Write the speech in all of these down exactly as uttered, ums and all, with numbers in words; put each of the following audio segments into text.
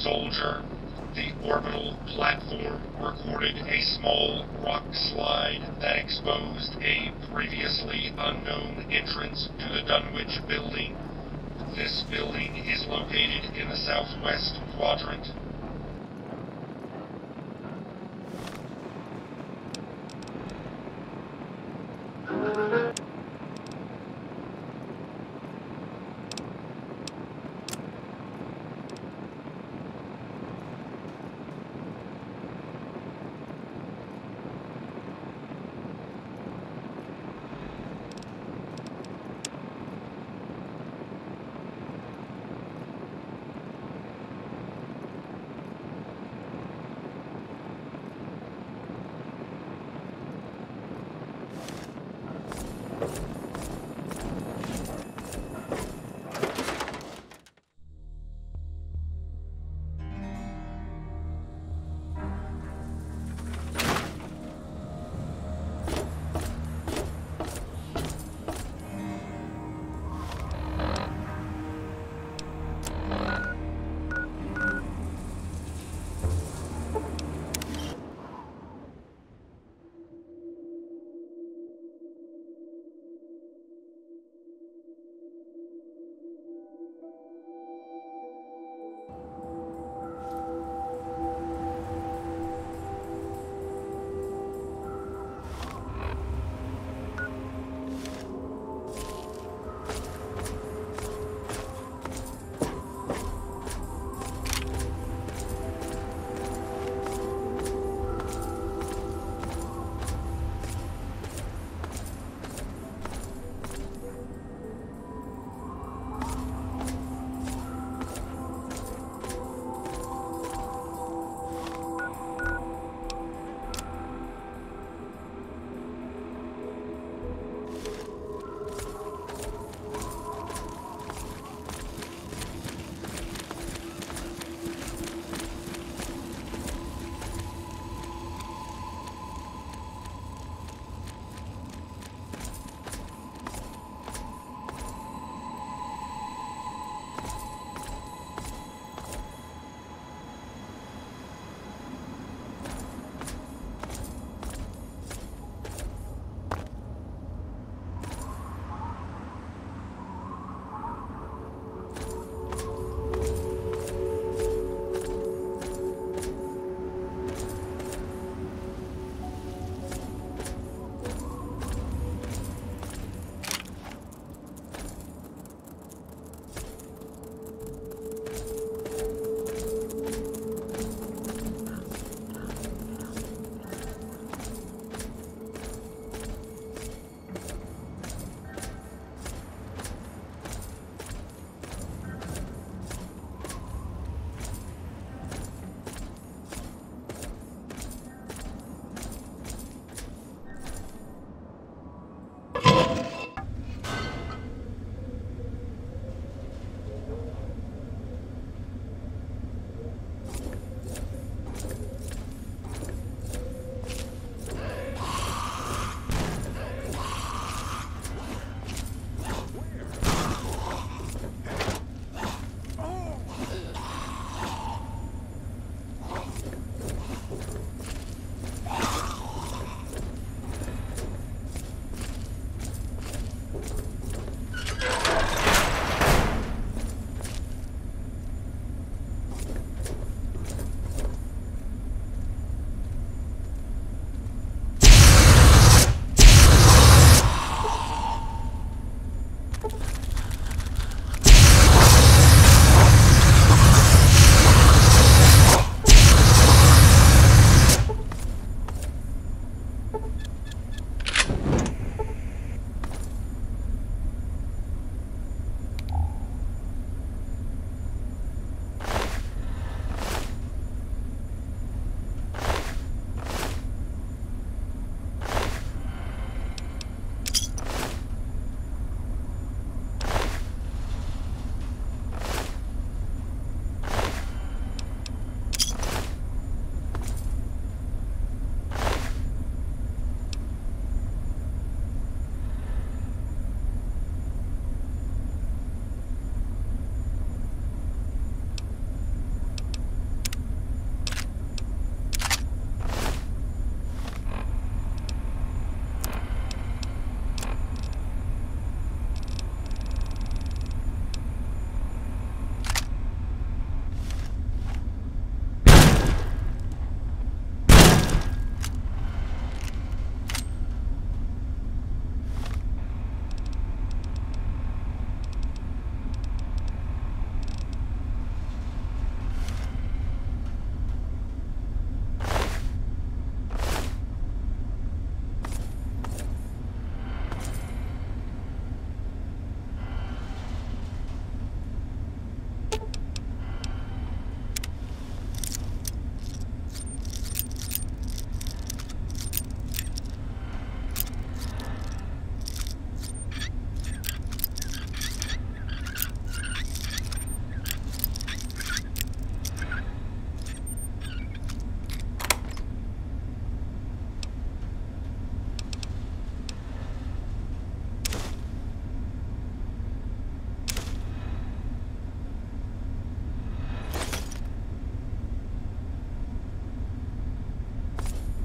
soldier. The orbital platform recorded a small rock slide that exposed a previously unknown entrance to the Dunwich Building. This building is located in the southwest quadrant.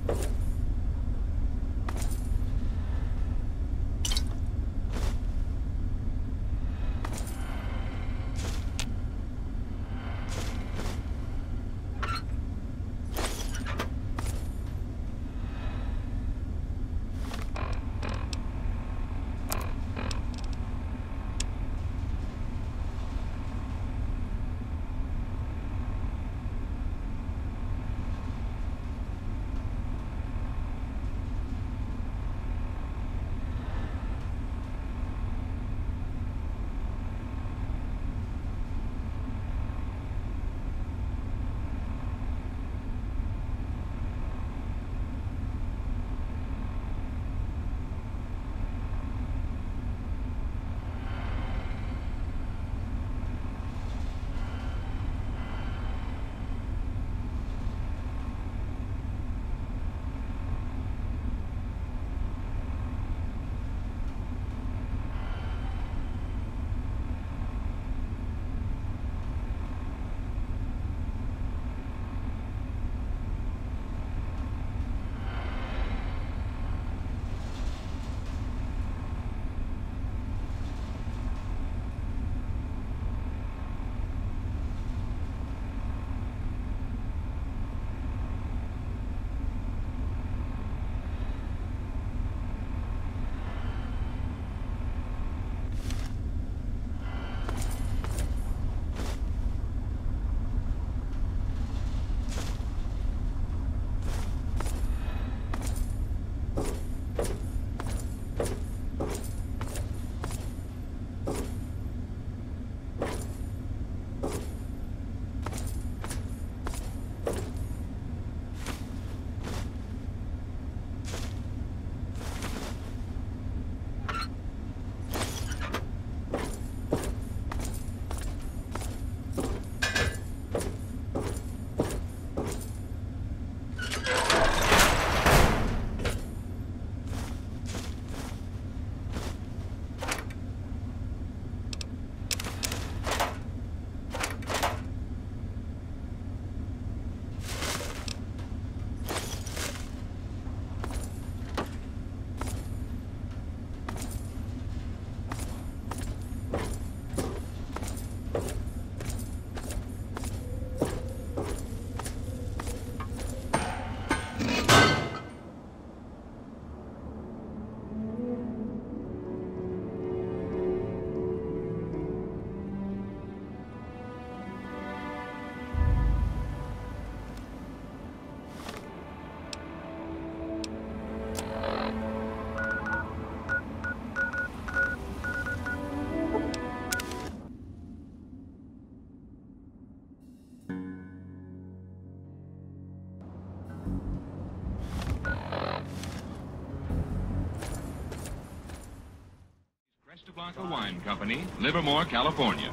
Blanca Wine Company, Livermore, California.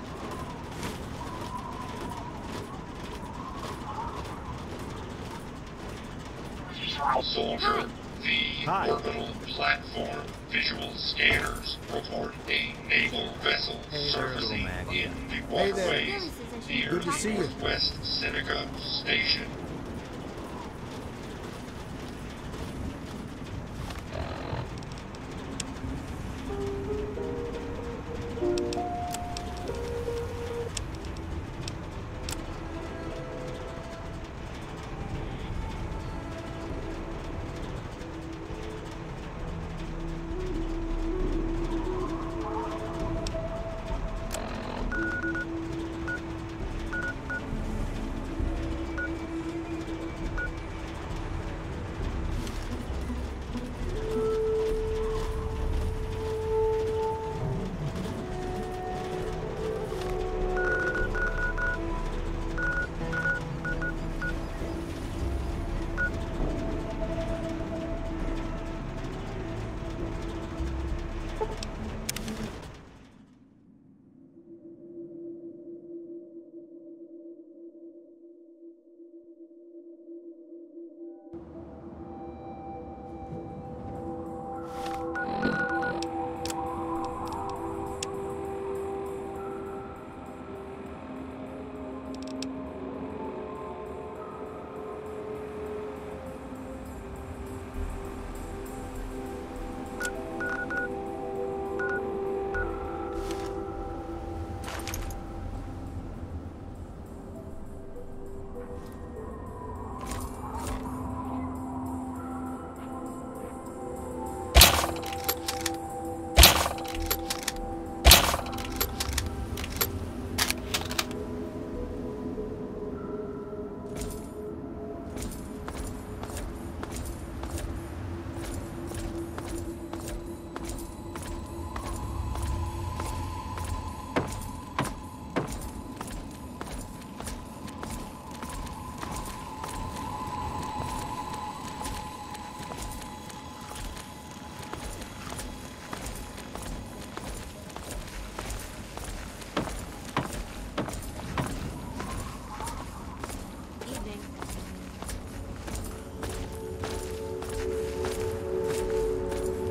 Soldier, the Hi. Orbital Platform visual scanners report a naval vessel Hey there, surfacing little Mac. in the Hey there. waterways near Good to the see you. Northwest Seneca Station.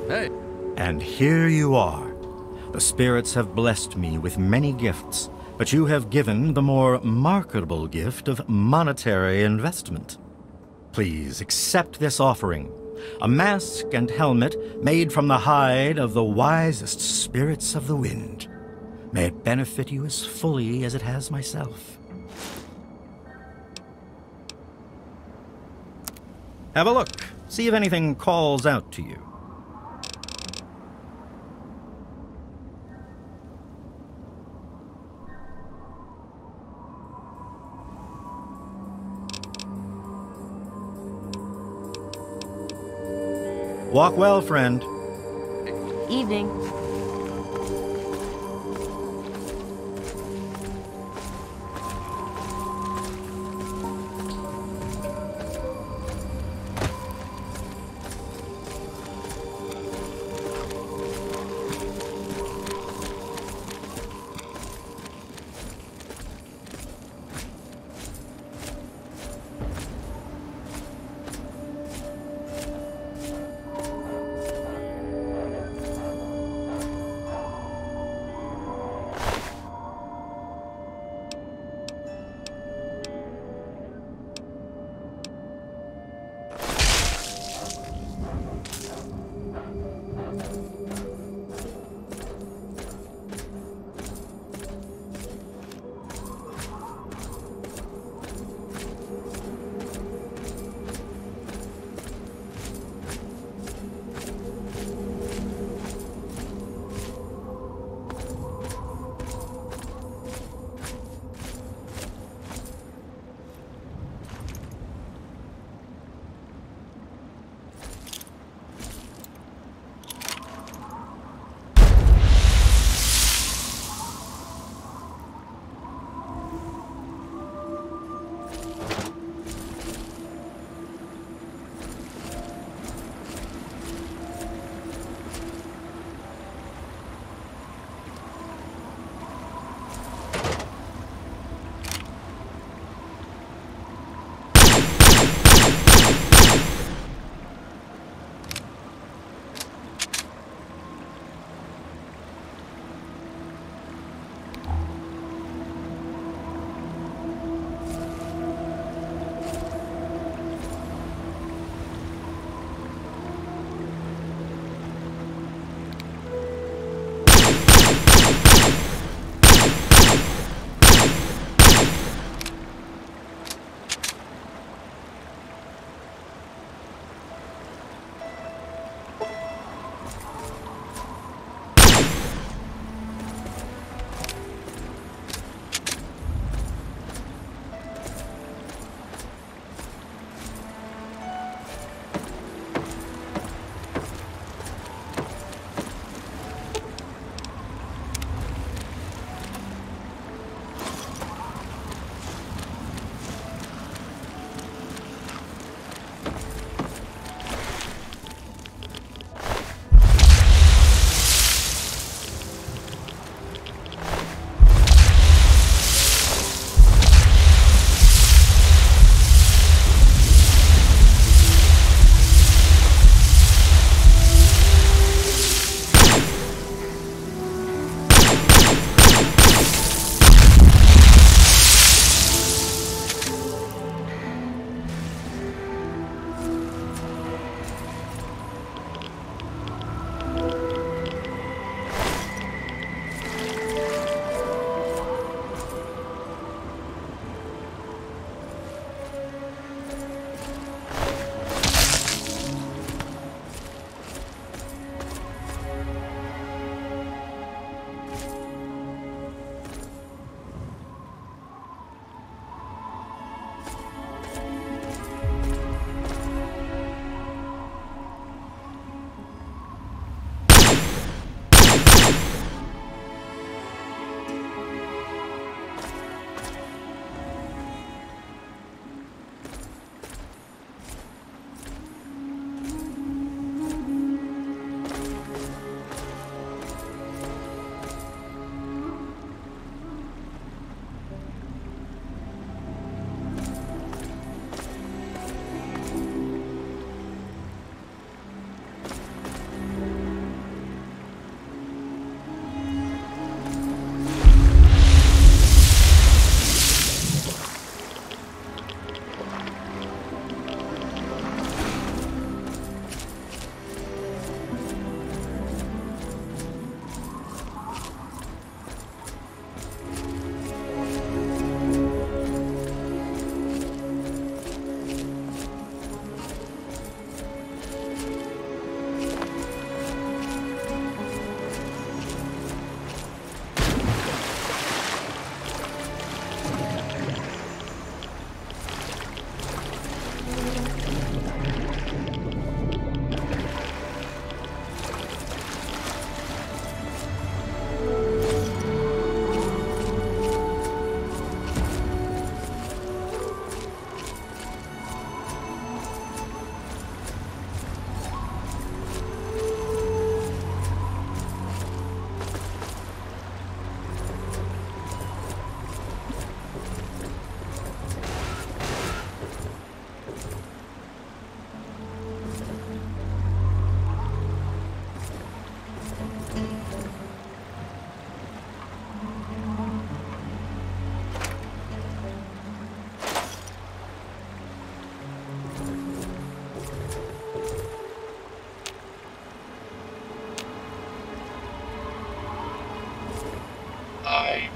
Hey. And here you are. The spirits have blessed me with many gifts, but you have given the more marketable gift of monetary investment. Please accept this offering, a mask and helmet made from the hide of the wisest spirits of the wind. May it benefit you as fully as it has myself. Have a look. See if anything calls out to you. Walk well, friend. Evening.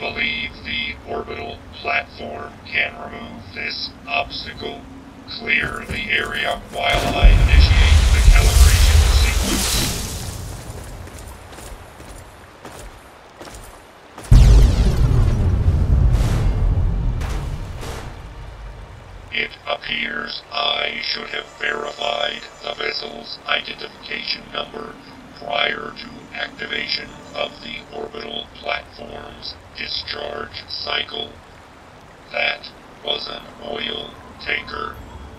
believe the orbital platform can remove this obstacle. Clear the area while I initiate the calibration sequence. It appears I should have verified the vessel's identification number prior to activation of the orbital platform's discharge cycle. That was an oil tanker.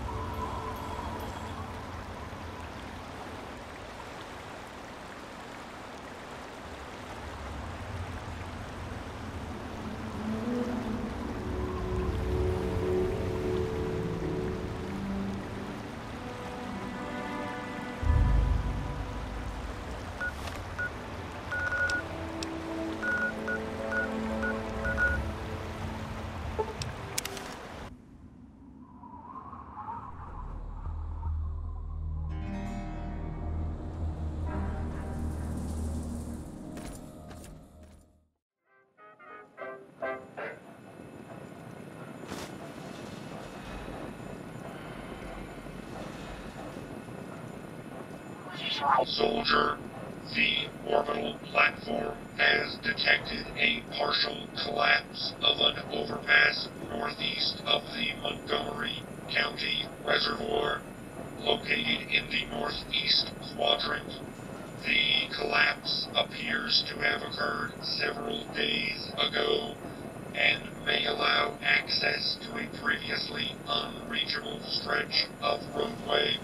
Soldier, the orbital platform has detected a partial collapse of an overpass northeast of the Montgomery County Reservoir, located in the northeast quadrant. The collapse appears to have occurred several days ago and may allow access to a previously unreachable stretch of roadway.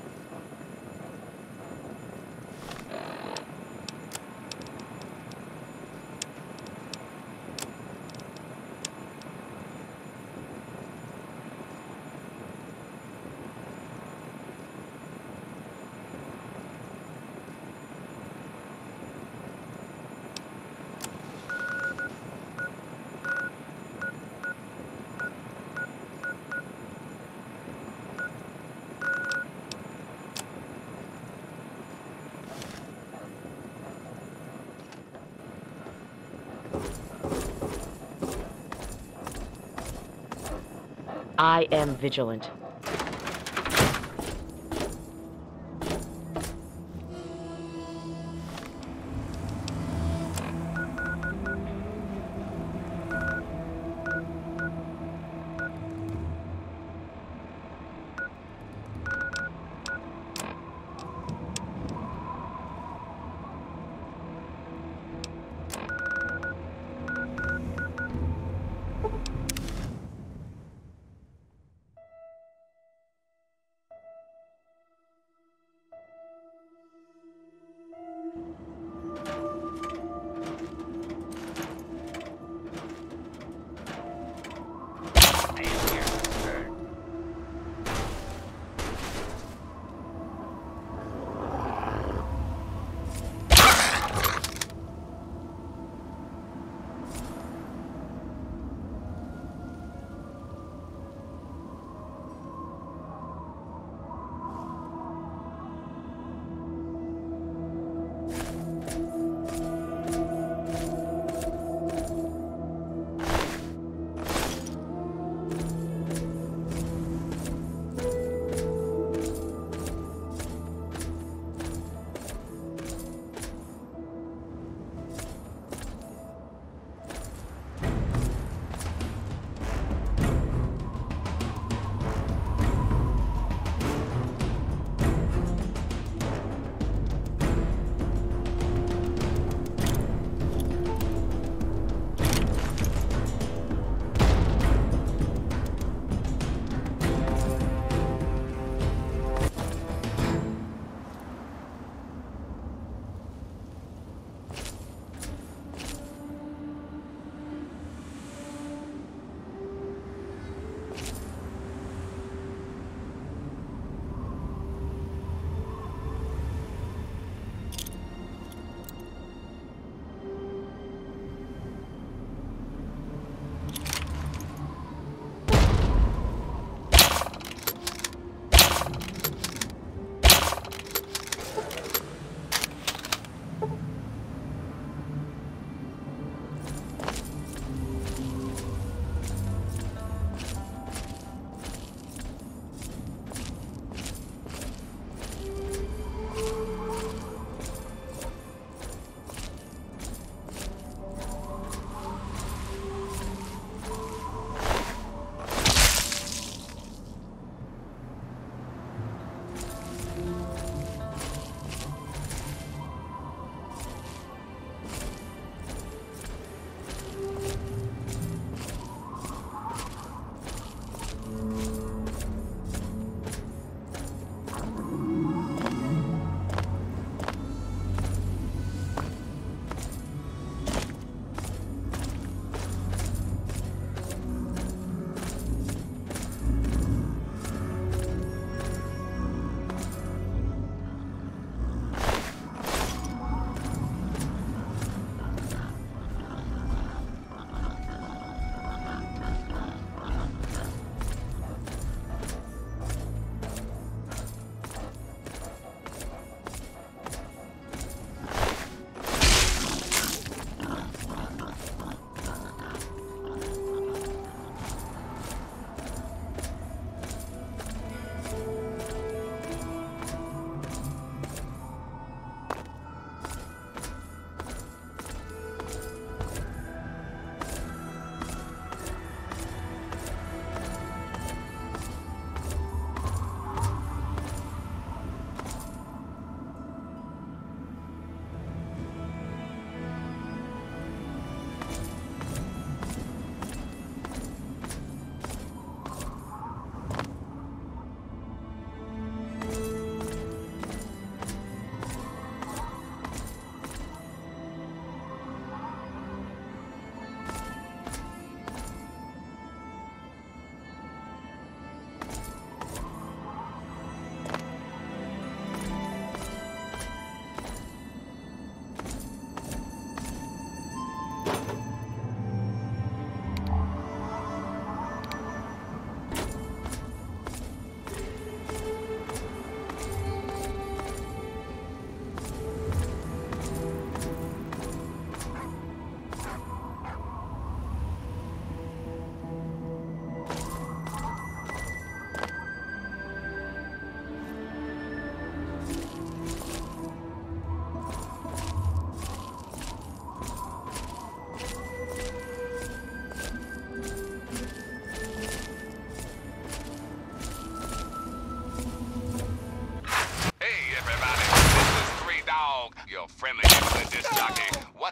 I am vigilant.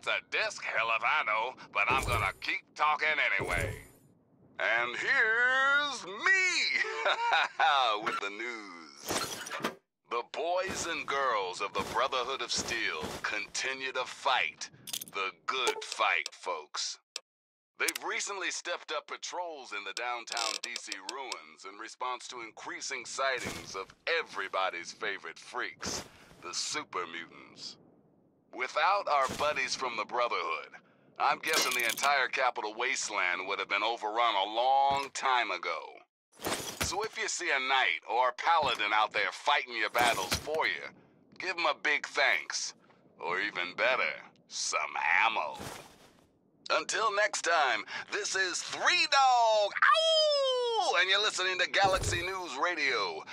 That's a disc, hell if I know, but I'm gonna keep talking anyway. And here's me with the news. The boys and girls of the Brotherhood of Steel continue to fight. The good fight, folks. They've recently stepped up patrols in the downtown D C ruins in response to increasing sightings of everybody's favorite freaks, the super mutants. Without our buddies from the Brotherhood, I'm guessing the entire capital wasteland would have been overrun a long time ago. So if you see a knight or a paladin out there fighting your battles for you, give them a big thanks. Or even better, some ammo. Until next time, this is Three Dog, ow! And you're listening to Galaxy News Radio.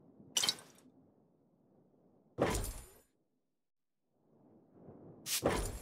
You